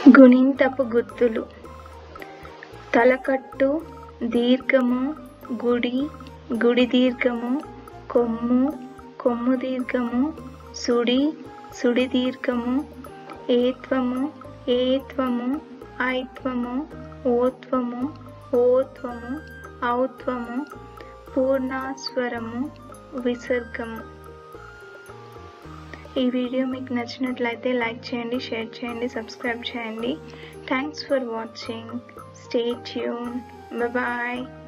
గుణింతపు గుర్తులు. తలకట్టు దీర్ఘము, గుడి గుడి దీర్ఘము, కొమ్ము కొమ్ము దీర్ఘము, సుడి సుడి దీర్ఘము, ఏత్వము ఏత్వము, ఐత్వము ఓత్వము ఓత్వము, ఔత్వము, పూర్ణాస్వరము, విసర్గము. ఈ వీడియో మీకు నచ్చినట్లయితే లైక్ చేయండి, షేర్ చేయండి, సబ్స్క్రైబ్ చేయండి. Thanks for watching. Stay tune. Bye.